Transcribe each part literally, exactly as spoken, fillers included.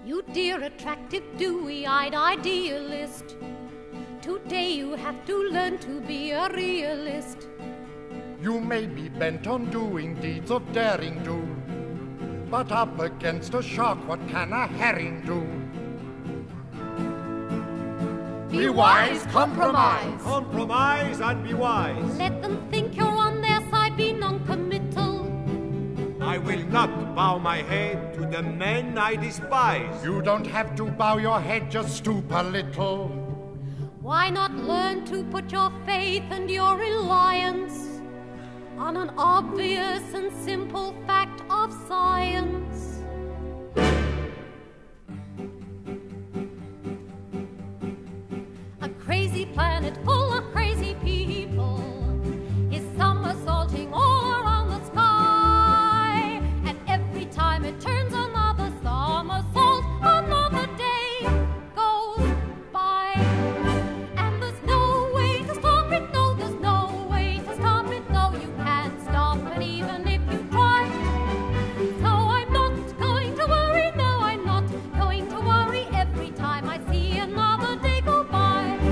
You dear, attractive, dewy-eyed idealist, today you have to learn to be a realist. You may be bent on doing deeds of daring do, but up against a shark, what can a herring do? Be wise, compromise. Compromise and be wise. Let them think you're on their side, be non-committal. I will not bow my head to the men I despise. You don't have to bow your head, just stoop a little. Why not learn to put your faith and your reliance on an obvious and simple fact of science? A crazy planet full of crazy people is somersaulting all around the sky, and every time it turns another somersault, another day goes by, and there's no way to stop it, no, there's no way to stop it, no, you can't stop it even if you try. So I'm not going to worry, no, I'm not going to worry every time I see another day go by.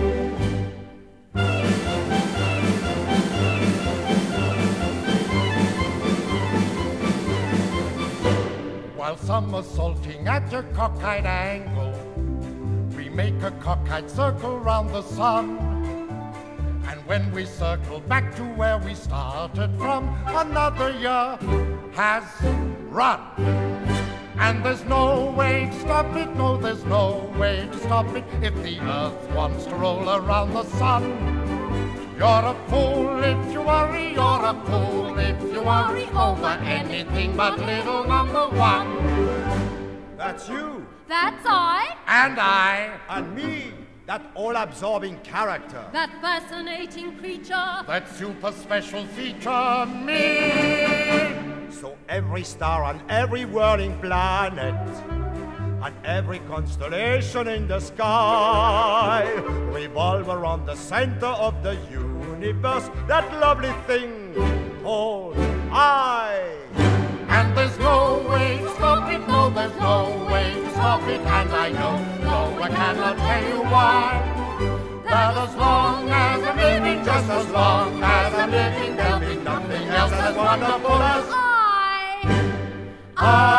While somersaulting at a cockeyed angle, we make a cockeyed circle round the sun. And when we circle back to where we started from, another year has run. And there's no way to stop it, no, there's no way to stop it if the earth wants to roll around the sun. You're a fool if you worry, you're a fool if you worry over anything but little number one. That's you. That's I. And I. And me, that all-absorbing character. That fascinating creature. That super special feature, me. So every star on every whirling planet and every constellation in the sky revolve around the center of the universe, that lovely thing called I. And there's no way to stop it, no, there's no way to stop it, and I know, no, I cannot tell you why. That as long as I'm living, just as long as I'm living, there'll be nothing else as wonderful as I. I